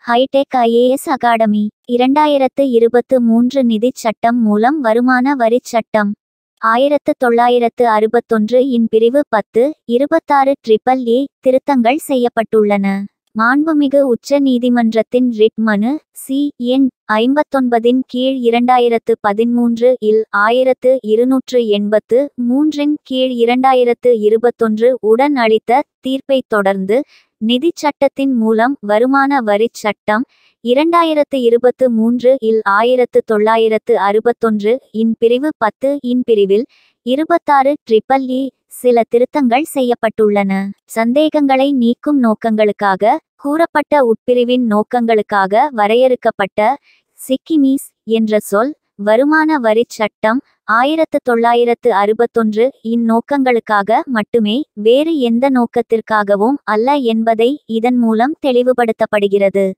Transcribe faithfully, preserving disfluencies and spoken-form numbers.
Hitech IAS academy. இரண்டாயிரத்து இருபத்து மூன்று நிதிச் சட்டம் மூலம் வருமான வரிச் சட்டம் ஆயிரத்து தொள்ளாயிரத்து அறுபத்தொன்று இன் பிரிவு பத்து இருபத்தாறு ட்ரிபிள் ஏ திருத்தங்கள் செய்யப்பட்டுள்ளன. மாண்புமிகு உச்ச நீதிமன்றத்தின் ரிட் மனு சி எண் ஐம்பத்தொன்பதின் கீழ் இரண்டாயிரத்து பதிமூன்று இல் ஆயிரத்து இருநூற்று எண்பத்து மூன்றின் கீழ் இரண்டாயிரத்து இருபத்தொன்று உடன் அளித்த தீர்ப்பைத் தொடர்ந்து நிதிச் சட்டத்தின் மூலம் வருமான வரிச் சட்டம் இரண்டாயிரத்து இருபத்து மூன்று இல் ஆயிரத்து தொள்ளாயிரத்து அறுபத்தொன்று இன் பிரிவு பத்து இன் பிரிவில் இருபத்தாறு ட்ரிபிள் ஏ சில திருத்தங்கள் செய்யப்பட்டுள்ளன. சந்தேகங்களை நீக்கும் நோக்கங்களுக்காக கூறப்பட்ட உட்பிரிவின் நோக்கங்களுக்காக வரையறுக்கப்பட்ட சிக்கிமீஸ் என்ற சொல் வருமான வரிச் சட்டம் ஆயிரத்து தொள்ளாயிரத்து அறுபத்தொன்று இன் நோக்கங்களுக்காக மட்டுமே, வேறு எந்த நோக்கத்திற்காகவும் அல்ல என்பதை இதன் மூலம் தெளிவுபடுத்தப்படுகிறது.